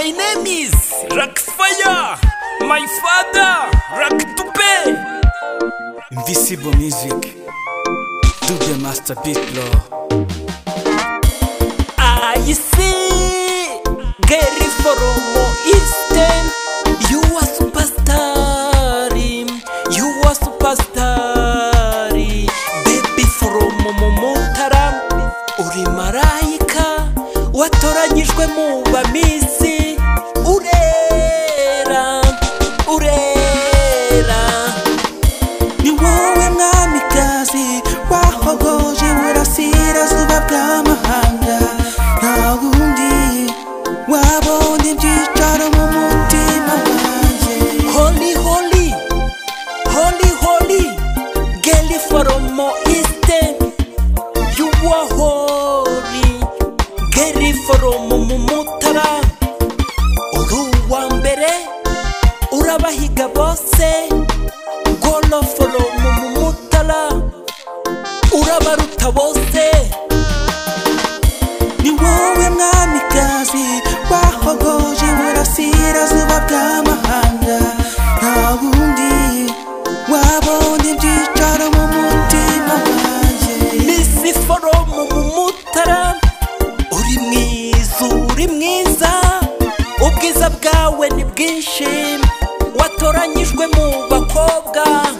My name is Fire. My father, dube. Invisible music, dube master beat blow. I see, Gary from Eastern. You are superstar, you are superstar. Baby from Momotara, uri marayika, watoranyijwe mu bamisi. Urera, urera. Ni wowe mwamikazi wahogoje burasirazuba bw'amahanga. Nta wundi wabonye ibyicaro mu mutima wanjye. Holy, holy, holy, holy, girl from Eastern. You are holy, girl from Momotara. Uwa mbere urabahiga bose. Golo from Momotara urabaruta bose. Ni wowe mwamikazi wahogoje burasirazuba bw'amahanga. Nta wundi wabonye ibyicaro mu mutima wanjye. Miss from Momotara, uri mwiza, uri mwiza. Ubwiza bwawe ni bwinshi, watoranyijwe mu bakobwa.